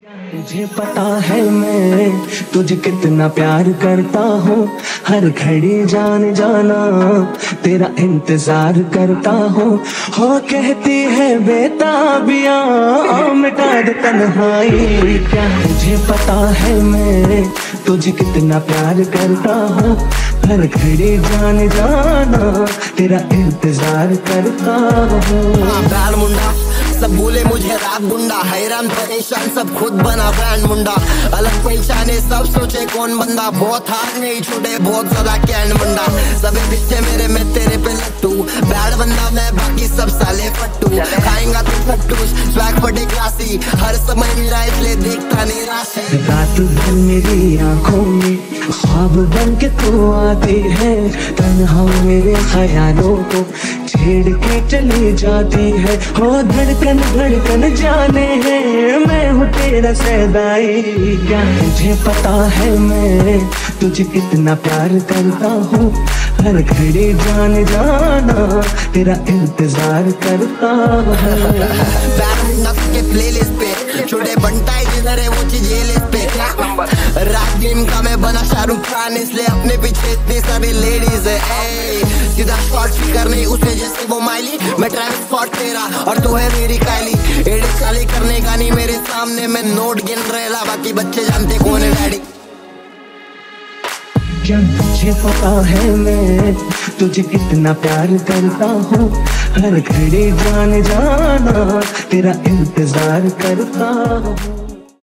मुझे पता है मैं तुझे कितना प्यार करता हूँ, हर घड़ी जान जाना तेरा इंतजार करता हूँ। हो कहती है बेताबियाँ मिटा दे तन्हाई क्या। मुझे पता है मैं तुझे कितना प्यार करता हूँ, हर घड़ी जान जाना तेरा इंतजार करता हूँ। सब बोले मुझे रात गुंडा, हैरान परेशान सब खुद बना ब्रांड मुंडा। अलग पहचाने सब सोचे कौन बंदा, बहुत हार नहीं छूटे बहुत ज्यादा कैंड मुंडा। सभी पीछे मेरे में तेरे पे लट्टू, बैड बंदा मैं बाकी सब साले फट्टू। खाएंगा तो फट्टूस स्वैग बड़े क्लासी, हर समय मेरा इसलिए देखता नहीं राशि। रात भर मेरी आंखों में ख्वाब बन के तू आती है, तन्हा मेरे ख्यालों को छेड़ के चली जाती है। हो धड़कन धड़कन जाने है मैं हूँ तेरा सदाई क्या। मुझे पता है मैं तुझे कितना प्यार करता हूँ, हर घड़ी जान जाना तेरा इंतजार करता हूँ। प्लेलिस्ट पे छोटे बनता है जिधर है वो चीज ये लिस्ट पे क्या। रात गेम का मैं बना शाहरुख खान, इसलिए अपने पीछे इतनी सारी लेडीज है। सीधा शॉर्ट फिकर नहीं उसमें जैसे वो माइली, मैं ट्रैविस स्कॉट तेरा और तू है मेरी काइली। एड़े चाली करने का नहीं मेरे सामने मैं नोट गिन रहेला, बाकी बच्चे जानते कौन है डैडी। क्या मुझे पता है मैं तुझे कितना प्यार करता हूँ, हर घड़ी जान जाना तेरा इंतजार करता हूँ।